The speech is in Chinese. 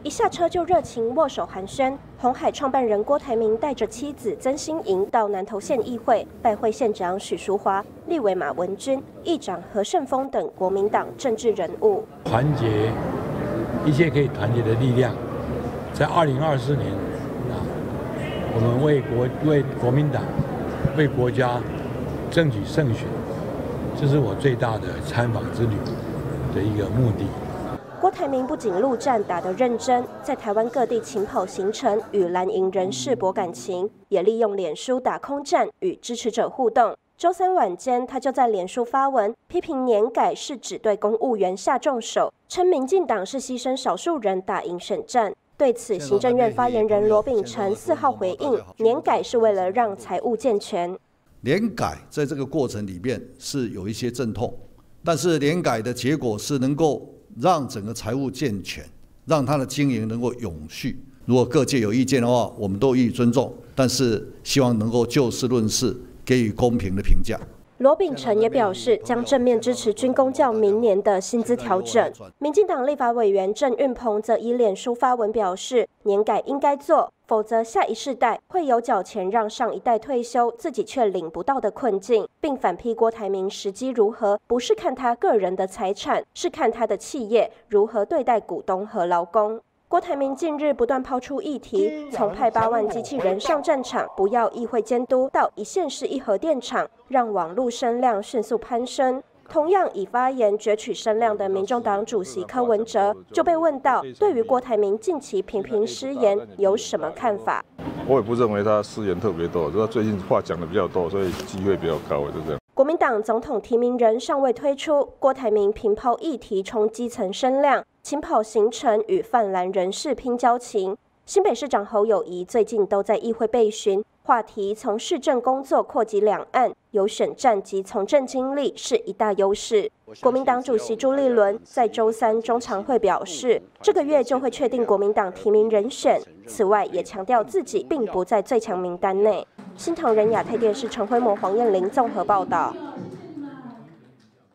一下车就热情握手寒暄。鸿海创办人郭台铭带着妻子曾馨莹到南投县议会拜会县长许淑华、立委马文君、议长何胜峰等国民党政治人物。 团结一切可以团结的力量，在2024年我们为国民党、为国家争取胜选，这是我最大的参访之旅的一个目的。 郭台铭不仅陆战打得认真，在台湾各地勤跑行程，与蓝营人士博感情，也利用脸书打空战，与支持者互动。周三晚间，他就在脸书发文批评年改是只对公务员下重手，称民进党是牺牲少数人打赢选战。对此，行政院发言人罗秉成4号回应，年改是为了让财务健全。 年改在这个过程里面是有一些阵痛，但是年改的结果是能够让整个财务健全，让它的经营能够永续。如果各界有意见的话，我们都予以尊重，但是希望能够就事论事，给予公平的评价。 罗秉成也表示，将正面支持军公教明年的薪资调整。民进党立法委员郑运鹏则以脸书发文表示，年改应该做，否则下一世代会有缴钱让上一代退休，自己却领不到的困境，并反批郭台铭时机如何，不是看他个人的财产，是看他的企业如何对待股东和劳工。郭台铭近日不断抛出议题，从派8万机器人上战场，不要议会监督，到一县市一核电厂，让网络声量迅速攀升。同样以发言攫取声量的民众党主席柯文哲就被问到，对于郭台铭近期频频失言有什么看法？ 我也不认为他失言特别多，他最近话讲的比较多，所以机会比较高，就这样。 国民党总统提名人尚未推出，郭台铭频抛议题冲基层声量，勤跑行程与泛蓝人士拼交情。新北市长侯友宜最近都在议会备询，话题从市政工作扩及两岸，有选战及从政经历是一大优势。国民党主席朱立伦在周三中常会表示，这个月就会确定国民党提名人选。此外，也强调自己并不在最强名单内。新唐人亚太电视陈辉模、黄燕玲综合报道。